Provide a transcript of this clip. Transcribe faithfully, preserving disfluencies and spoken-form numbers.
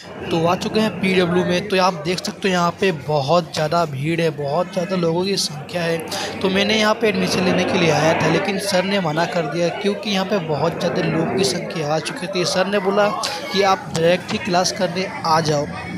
तो आ चुके हैं पीडब्ल्यू में। तो आप देख सकते हो यहाँ पे बहुत ज़्यादा भीड़ है, बहुत ज़्यादा लोगों की संख्या है। तो मैंने यहाँ पे एडमिशन लेने के लिए आया था, लेकिन सर ने मना कर दिया क्योंकि यहाँ पे बहुत ज़्यादा लोग की संख्या आ चुकी थी। सर ने बोला कि आप डायरेक्ट ही क्लास करने आ जाओ।